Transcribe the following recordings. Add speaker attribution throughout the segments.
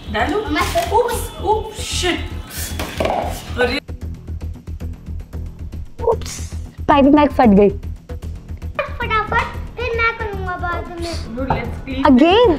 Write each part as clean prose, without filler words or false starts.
Speaker 1: डालू? Oops, shit. अरे
Speaker 2: oops, piping bag फट गई।
Speaker 3: फटाफट फिर मैं करूंगा बाद में।
Speaker 2: Again.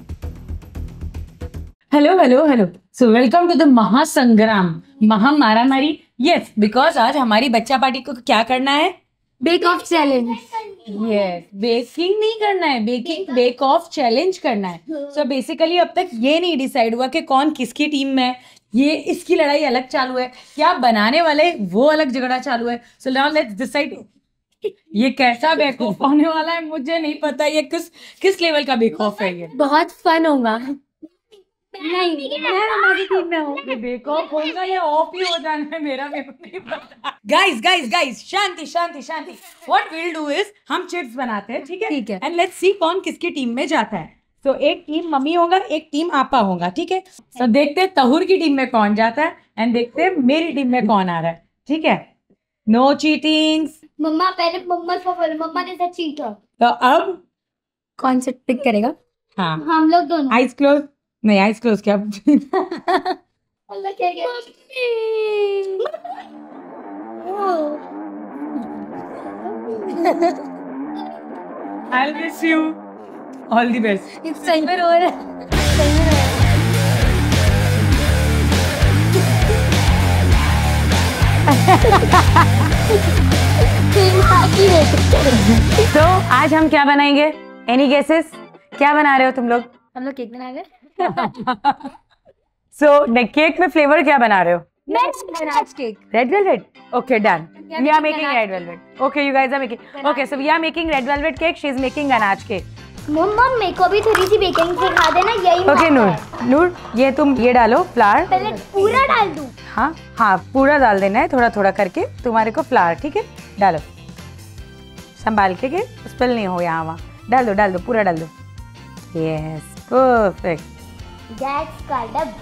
Speaker 1: Hello. So welcome to the महासंग्राम, महामारामारी। यस, बिकॉज आज हमारी बच्चा पार्टी को क्या करना है?
Speaker 2: Bake off challenge.
Speaker 1: Yes, baking नहीं करना है, बेक ऑफ चैलेंज करना है। सो बेसिकली अब तक ये नहीं डिसाइड हुआ कि कौन किसकी टीम में है। ये इसकी लड़ाई अलग चालू है, क्या बनाने वाले वो अलग झगड़ा चालू है। सो नाउ लेट्स डिसाइड ये कैसा बेक ऑफ होने वाला है। मुझे नहीं पता ये किस लेवल का बेक ऑफ है। ये
Speaker 2: बहुत फन होगा। नहीं, मैं हमारी टीम में हूँ।
Speaker 1: ये बेक ऑफ होगा या ऑफ ही हो जाना है, मेरा मेरे को नहीं पता। गाइस, शांति। व्हाट विल डू इज हम चिप्स बनाते हैं, ठीक है? एंड लेट्स सी कौन किसकी टीम में जाता है। तो एक टीम मम्मी होगा, एक टीम आपा होगा, ठीक है? तो देखते हैं तहुर की टीम में कौन जाता है एंड देखते हैं मेरी टीम में कौन आ रहा है, ठीक है? No cheatings.
Speaker 3: मम्मा पहले मम्मा ने सब चीट किया।
Speaker 1: तो अब
Speaker 2: कौन से पिक करेगा?
Speaker 1: हाँ,
Speaker 3: हम लोग दोनों।
Speaker 1: Eyes close. नहीं, आइज क्लोज क्या?
Speaker 3: अल्लाह क्या क्या
Speaker 1: I'll miss you. All the best.
Speaker 2: इस सही में रो रहा है।
Speaker 1: तो आज हम क्या बनाएंगे? Any guesses? क्या बना रहे हो तुम लोग?
Speaker 2: हम लोग केक बना रहे।
Speaker 1: सो केक में फ्लेवर क्या बना रहे हो?
Speaker 2: Ganache cake.
Speaker 1: Red velvet? Okay, done.
Speaker 2: Yeah,
Speaker 1: We are
Speaker 2: making
Speaker 1: making red velvet. Okay, you guys are making.
Speaker 2: Ganache.
Speaker 1: Okay, so we are making red velvet cake. She is making ganache cake.
Speaker 3: Mama मेरे को भी थोड़ी सी baking सिखा देना, यही
Speaker 1: Okay, नूर, ये तुम ये डालो फ्लावर।
Speaker 3: पहले पूरा डाल दूं।
Speaker 1: हाँ, पूरा डाल देना है, थोड़ा करके तुम्हारे को फ्लावर, ठीक है? डालो, संभाल के स्पिल नहीं हो यहाँ वहाँ। डाल दो, पूरा डाल दो। Yes, perfect.
Speaker 3: That's called a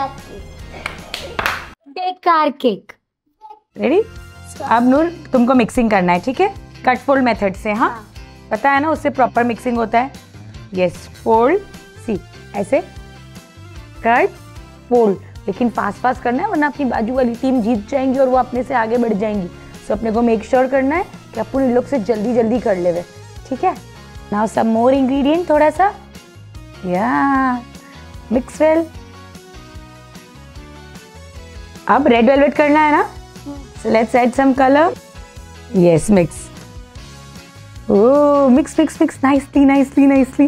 Speaker 2: बेकार केक।
Speaker 1: रेडी? अब नूर तुमको मिक्सिंग करना है, ठीक है? कट फोल्ड मेथड से। हाँ, पता है ना, उससे प्रॉपर मिक्सिंग होता है। यस, फोल्ड, सी ऐसे कट फोल्ड, लेकिन फास्ट करना है वरना अपनी बाजू वाली टीम जीत जाएंगी और वो अपने से आगे बढ़ जाएंगी। सो अपने को मेक श्योर करना है कि अपन इन लोग से जल्दी कर लेवे, ठीक है? नाउ सम मोर इंग्रेडिएंट, थोड़ा सा, या मिक्स वेल। अब रेड वेलवेट करना है ना, so let's add some color. Yes, mix. Oh, mix nicely.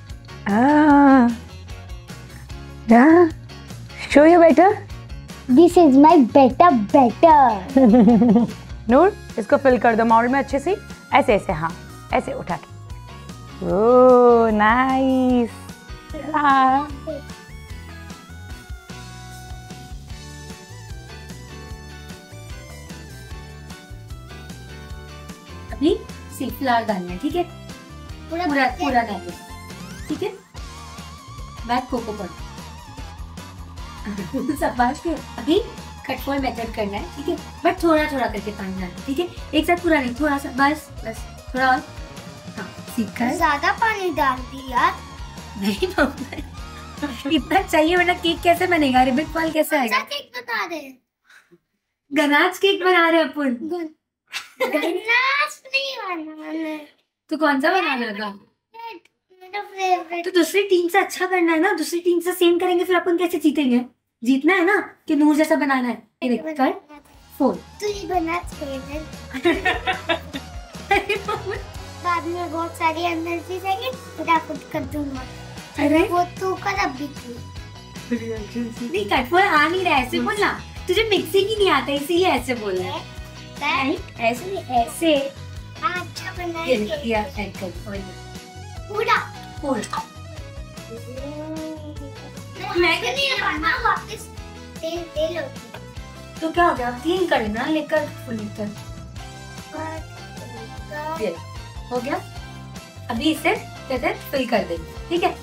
Speaker 1: Yeah. Show you better.
Speaker 3: This is my better.
Speaker 1: नूर, इसको फिल कर दो माउल्ड में अच्छे से, ऐसे, हाँ, ऐसे उठा के। Oh, nice.
Speaker 2: अभी सिर्फ फ्लावर डालना है, ठीक है? पूरा डाल दो, ठीक है? बैक कोको पर सब बात के अभी कट फोल्ड मेथड करना है, ठीक है? बट थोड़ा करके पानी डालना, ठीक है? एक साथ पूरा नहीं, थोड़ा सा, बस थोड़ा और। हाँ, सीखा है।
Speaker 3: ज्यादा पानी डाल दिया।
Speaker 2: नहीं मम्मा, इतना चाहिए वरना केक कैसे बनेगा? रिबन फॉल कैसे आएगा?
Speaker 3: केक बता दे।
Speaker 2: गनाच केक बना रहे अपन।
Speaker 3: गनाच नहीं बनाना।
Speaker 2: तो कौन सा बनाना था?
Speaker 3: मेरा फेवरेट।
Speaker 2: तो दूसरी टीम से अच्छा करना है ना, दूसरी टीम से सेम करेंगे फिर अपन कैसे जीतेंगे? जीतना है ना कि नूर जैसा बनाना है। ये देख कर फोल।
Speaker 3: तू ही बना बाद में बहुत सारी एनर्जी चाहिए, फटाफट कर दूंगा।
Speaker 2: अरे
Speaker 3: वो तू कर अभी तू।
Speaker 2: नहीं, कट फोल आ नहीं रहा, ऐसे बोलना। तुझे मिक्सिंग ही नहीं आता इसीलिए ऐसे बोल रहा है। नहीं, ऐसे नहीं, ऐसे।
Speaker 3: अच्छा बना
Speaker 2: ये
Speaker 3: है।
Speaker 2: किया ऐड कर
Speaker 3: पूरा।
Speaker 2: फोल।
Speaker 3: मैं तो नहीं बनाना, वापस तेल लो।
Speaker 2: तो क्या हो गया? क्लीन कर लेना, लेकर फुल लेकर। ये हो गया। अभी इसे कहते हैं फिल कर देंगे, ठीक है?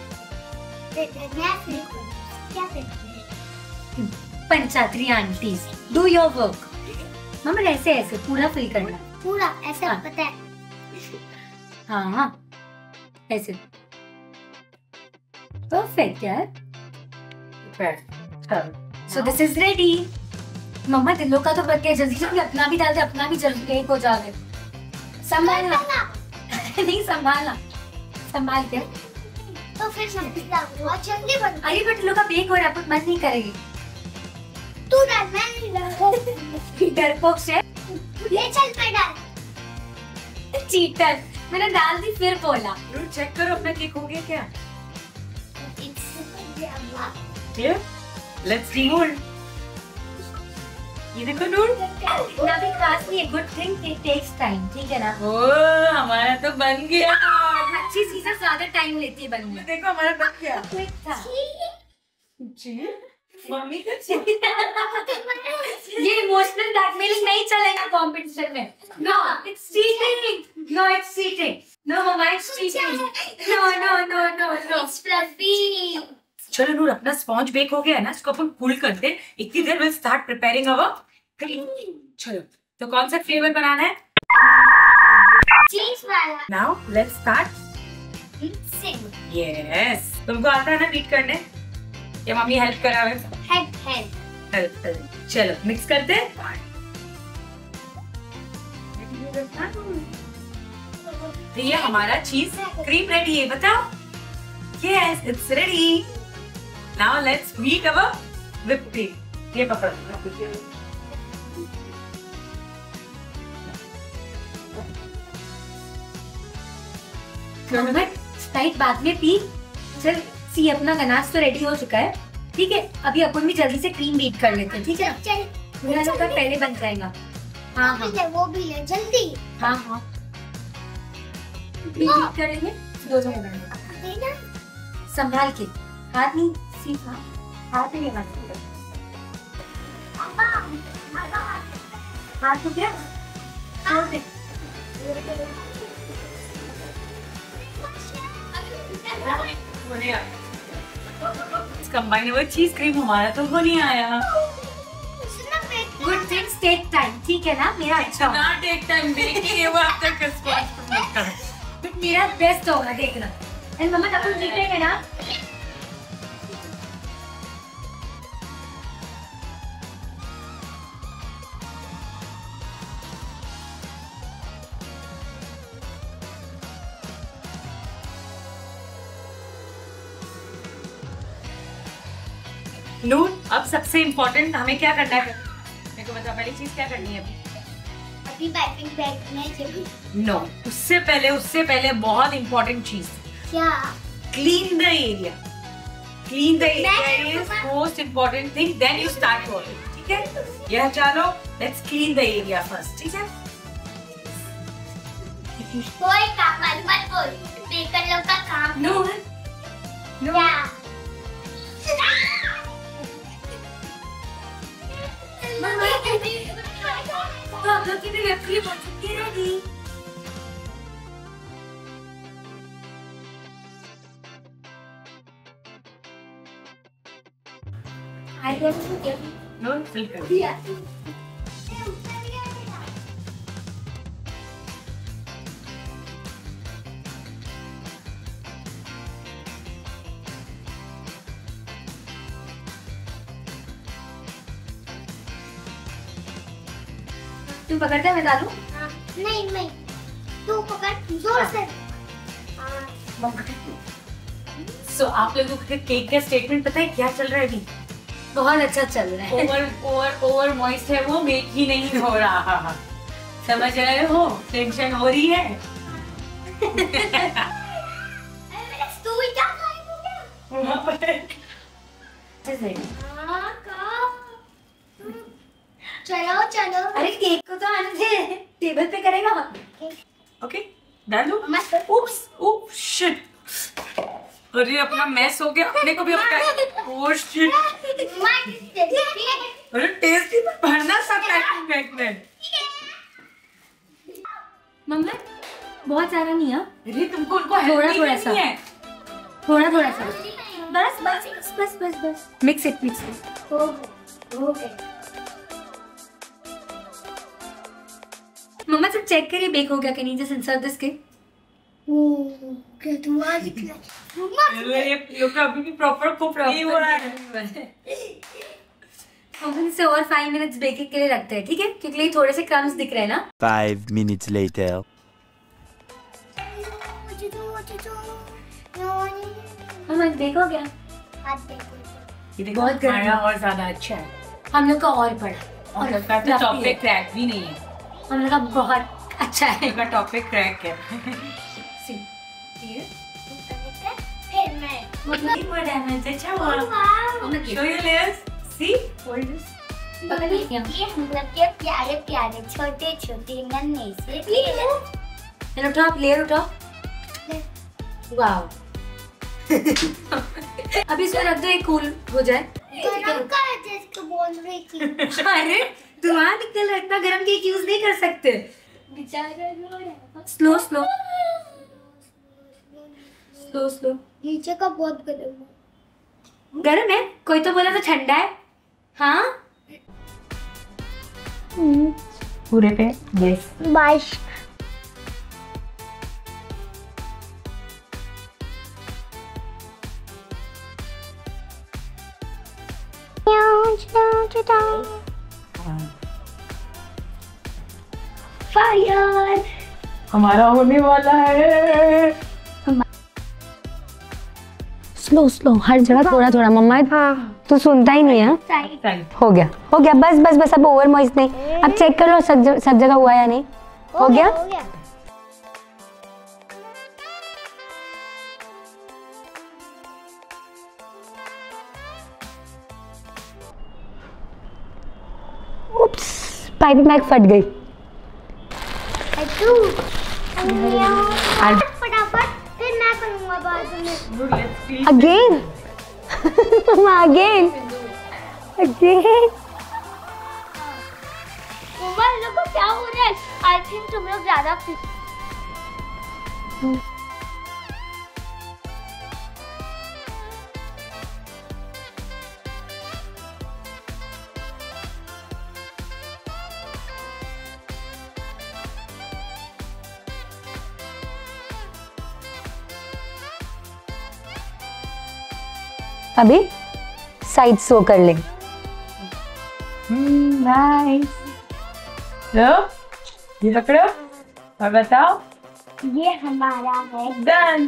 Speaker 3: क्या
Speaker 2: पंचात्री aunties, do your work. Mama ऐसे पूरा फिल करना।
Speaker 3: पूरा ऐसा
Speaker 2: हाँ।
Speaker 3: पता है।
Speaker 2: हाँ, ऐसे परफेक्ट यार। So this is ready. Mama दिलों का तो बन गया, जल्दी जल्दी अपना भी डाल दे, अपना भी जल्दी केक हो जाए। संभालना नहीं, संभालना, संभाल के।
Speaker 3: तो फिर सब बहुत जल्दी बन।
Speaker 2: अरे बट दिलों का बेक हो रहा है, मन नहीं करेगी।
Speaker 3: तू डाल, मैं नहीं डाल।
Speaker 2: डरपोक से
Speaker 3: ले चल पे डाल।
Speaker 2: चीटर, मैंने डाल दी फिर बोला।
Speaker 1: चेक करो अपना केक हो गया क्या?
Speaker 3: It's
Speaker 1: let's demould. ये देखो नूर,
Speaker 2: ना भी खास नहीं है, good thing it takes time, ठीक है ना?
Speaker 1: ओ हमारा तो बन गया।
Speaker 2: अच्छी चीजें ज्यादा टाइम लेती है बनने में।
Speaker 1: देखो हमारा बन गया।
Speaker 2: क्विक था।
Speaker 1: जी मम्मी का
Speaker 2: ये इमोशनल ब्लैकमेलिंग नहीं चलेगा कंपटीशन में। No it's cheating, no it's cheating, no mama it's cheating, no no no no no.
Speaker 3: fluffy.
Speaker 1: चलो नूर, अपना स्पॉन्ज बेक हो गया है ना, इसको अपन कूल करते हैं। इतनी देर will start preparing our cream. चलो तो कौन सा फ्लेवर बनाना है?
Speaker 3: Cheese वाला.
Speaker 1: Now let's start.
Speaker 3: Sing.
Speaker 1: Yes, तुमको आता है ना बीट करने, या मम्मी हेल्प करावे?
Speaker 3: Head.
Speaker 1: हेल्प। चलो मिक्स करते हैं। तो ये हमारा चीज क्रीम रेडी है, बताओ। Yes it's ready. Now let's beat our whipped cream। ये पकड़।
Speaker 2: मम्मा स्प्राइट बाद में पी। चल सी, अपना गनाश तो रेडी हो चुका है, ठीक है? अभी अपन भी जल्दी से क्रीम बीट कर लेते हैं, ठीक है?
Speaker 3: चल
Speaker 2: मेरा लोग का पहले बन जाएगा। हाँ हाँ
Speaker 3: वो भी ले जल्दी.
Speaker 2: हाँ हाँ, बीट कर लेंगे, दो जगह बनाएंगे।
Speaker 3: देना.
Speaker 2: संभाल के, हाथ नहीं सीखा, हाथ नहीं लगा, हाथ हो गया, छोड़ दे।
Speaker 1: कंबाइनेबल चीज क्रीम हमारा तो हो नहीं आया।
Speaker 2: गुड थिंग्स टेक टाइम, ठीक है ना? मेरा अच्छा होगा।
Speaker 1: ना टेक टाइम, देखेंगे वो अब तक स्पॉन्ज।
Speaker 2: मेरा बेस्ट होगा, देखना। एंड मम्मा तब तुम जीतेंगे ना?
Speaker 1: नूर, अब सबसे इम्पोर्टेंट हमें क्या करना है? मेरे को बता, पहली चीज क्या करनी है अभी?
Speaker 3: अभी पाइपिंग बैग में चाहिए.
Speaker 1: नो, उससे पहले बहुत इम्पोर्टेंट चीज,
Speaker 3: क्या?
Speaker 1: Clean the area. Clean the area is most important thing, then you start working, ठीक है? यह चलो, let's clean the area first, ठीक है?
Speaker 3: कोई काम मत बोल. बेकर लोग का काम.
Speaker 1: नो
Speaker 3: क्या?
Speaker 2: तो आप लोग की भी वेब क्रीम बन चुकी है ready. I don't
Speaker 1: know fill कर।
Speaker 2: दिया। तुम पकड़ते हैं, मैं डालूं?
Speaker 3: नहीं तू पकड़ जोर से.
Speaker 1: सो आप लोगों को केक का स्टेटमेंट पता है क्या चल रहा है अभी?
Speaker 2: बहुत अच्छा चल रहा है।
Speaker 1: ओवर मॉइस्ट है वो, मेक ही नहीं हो रहा। समझ रहे हो? टेंशन हो रही है।
Speaker 3: तू क्या खाएगा? चलो.
Speaker 2: अरे केक को तो आने दे, टेबल पे करेगा।
Speaker 1: ओके, डाल दो।
Speaker 3: मस्त.
Speaker 1: Oops shit. अरे अपना मैस हो गया, अपने को भी अपना। Oh shit. अरे टेस्ट ही भरना सब पैकिंग बैग में।
Speaker 2: मम्मा बहुत ज्यादा नहीं है।
Speaker 1: अरे तुमको उनको
Speaker 2: थोड़ा सा।
Speaker 1: है।
Speaker 2: थोड़ा सा बस मिक्स इट मम्मा सब चेक करिए बेक हो गया कि नहीं, जस्ट इंसर्ट दिस केक।
Speaker 3: क्या तू आज
Speaker 1: ये लोग अभी भी प्रॉपर कुक नहीं हुआ है।
Speaker 2: हम इसे और 5 मिनट्स बेकिंग के लिए रखते हैं, ठीक है, क्योंकि ये थोड़े से क्रम्स दिख रहे हैं ना।
Speaker 4: 5 minutes later.
Speaker 2: हम देखो क्या,
Speaker 1: ये देखो
Speaker 2: बहुत गर्म
Speaker 1: हमारा और ज्यादा अच्छा है।
Speaker 2: हम लोग का और बड़ा
Speaker 1: और लगता है टॉपिक क्रैक भी नहीं है।
Speaker 2: हम लोग का बहुत अच्छा है।
Speaker 1: इनका टॉपिक क्रैक है।
Speaker 2: See, here.
Speaker 3: फिर मैं
Speaker 1: What damage? अच्छा हुआ।
Speaker 2: Wow.
Speaker 1: Show your layers. See?
Speaker 2: Hold this. पकड़ लिया।
Speaker 3: ये हम लोग के प्यारे प्यारे छोटे छोटे नन्हे से पेड़।
Speaker 2: चलो उठाओ, आप लेयर उठाओ। वाव। अभी इसमें रख दो, एक कूल हो जाए।
Speaker 3: गरम का है जिसको बोल रही थी।
Speaker 2: अरे धुआं निकल रहा है, इतना गर्म केक यूज नहीं कर सकते।
Speaker 3: बेचारा रो रहा है।
Speaker 2: Slow slow slow slow.
Speaker 3: नीचे का बहुत गर्म है।
Speaker 2: गर्म है? कोई तो बोला तो ठंडा है। हाँ
Speaker 1: पूरे पे यस।
Speaker 3: बाइश फायर।
Speaker 1: हमारा होने वाला है।
Speaker 5: स्लो स्लो, हर जगह थोड़ा थोड़ा। मम्मा तू सुनता ही नहीं है। हो गया हो गया, बस बस बस, अब ओवर मॉइस्ट नहीं। अब चेक कर लो सब जगह हुआ या नहीं। हो गया।
Speaker 3: हो गया।
Speaker 5: उप्स, पाइप मैक फट गई।
Speaker 3: तू फटाफट, फिर मैं करूंगा बाद में।
Speaker 5: Again again again.
Speaker 3: मम्मा इन लोग को क्या हो रहा है? आई थिंक तुम लोग ज्यादा
Speaker 5: अभी साइड शो कर ले।
Speaker 1: नाइस। लो ये पकड़ो और बताओ।
Speaker 3: ये हमारा है।
Speaker 1: डन।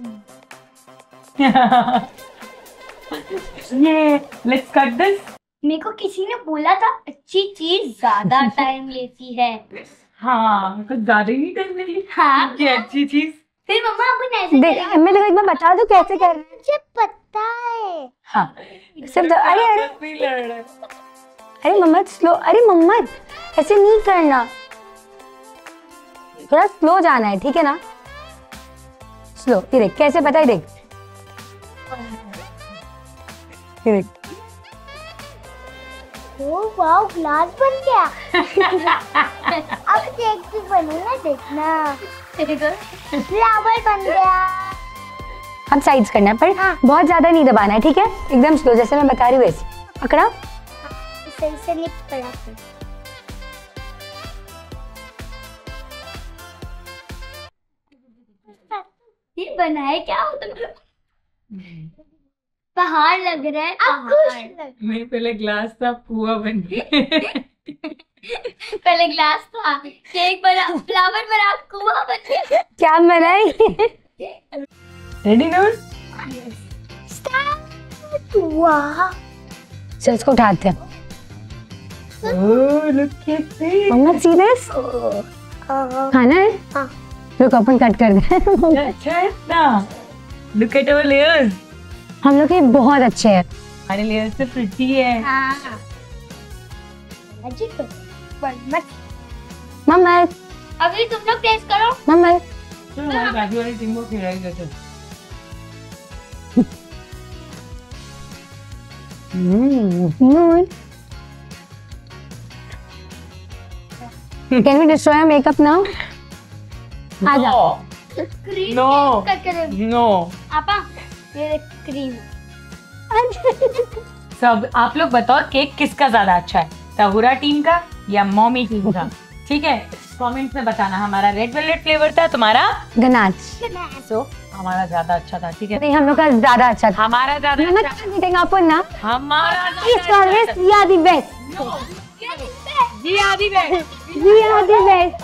Speaker 1: ये लेट्स कट दिस।
Speaker 3: मेरे को किसी ने बोला था अच्छी चीज ज्यादा टाइम लेती है।
Speaker 1: हाँ कुछ ज्यादा ही नहीं करने ली।
Speaker 3: हाँ
Speaker 1: ये अच्छी चीज।
Speaker 3: फिर मम्मा अपन ऐसे
Speaker 5: देख, मैं तो एक बार बता दूं कैसे कर रहे हैं।
Speaker 3: मुझे पता है।
Speaker 1: हाँ
Speaker 5: सिर्फ अरे अरे
Speaker 1: नहीं लड़ रहा है।
Speaker 5: अरे मम्मा स्लो। अरे मम्मा ऐसे नहीं करना, थोड़ा स्लो जाना है, ठीक है ना। स्लो। ये देख कैसे, पता है, देख ये देख।
Speaker 3: ओ वाओ, ग्लास बन गया। अब केक भी बनेगा, देखना। फ्लावर बन गया।
Speaker 5: अब साइड्स करना है, पर बहुत ज्यादा नहीं दबाना है, ठीक है। एकदम स्लो, जैसे मैं बता रही हूँ वैसे पकड़ा।
Speaker 3: सही से नहीं पड़ा। ये बना है क्या? पहाड़ लग रहा है। पहाड़।
Speaker 1: नहीं पहले ग्लास था, पुआ बन गया।
Speaker 3: पहले ग्लास था, केक बना, फ्लावर बना, कुआं बन गया।
Speaker 5: क्या बनाए?
Speaker 1: रेडी नूर?
Speaker 3: वाह।
Speaker 5: चल इसको उठाते हैं।
Speaker 1: Oh look at this.
Speaker 5: Mama see this, खाना है।
Speaker 3: हाँ।
Speaker 5: रुक अपन कट कर दे।
Speaker 1: अच्छा है ना। Look at our layers.
Speaker 5: हम लोग के बहुत अच्छे हैं।
Speaker 1: हमारे लेयर्स से प्रिटी है।
Speaker 3: हाँ। अजीब तो। मत।
Speaker 5: मम्मा
Speaker 3: अभी तुम लोग टेस्ट करो।
Speaker 5: मम्मा
Speaker 1: चलो हमारी बाकी वाली टीम को खिलाई देते हैं।
Speaker 5: Moon. Can we destroy our makeup now? आजा।
Speaker 3: Cream
Speaker 1: No.
Speaker 3: करके
Speaker 1: नो।
Speaker 3: आपा ये क्रीम।
Speaker 1: सब आप लोग बताओ केक किसका ज्यादा अच्छा है, तहुरा टीम का या मॉमी टीम का? ठीक है, कमेंट में बताना। हमारा रेड वेलवेट फ्लेवर था, तुम्हारा
Speaker 5: गनाच।
Speaker 1: सो हमारा ज्यादा अच्छा था, ठीक है।
Speaker 5: नहीं हम लोग का ज्यादा अच्छा था।
Speaker 1: हमारा ज्यादा
Speaker 5: ना
Speaker 1: अच्छा था।
Speaker 5: जीतेंगे अपन ना।
Speaker 1: हमारा
Speaker 5: It's always we are the best.
Speaker 1: जी आदि में
Speaker 5: We are the best.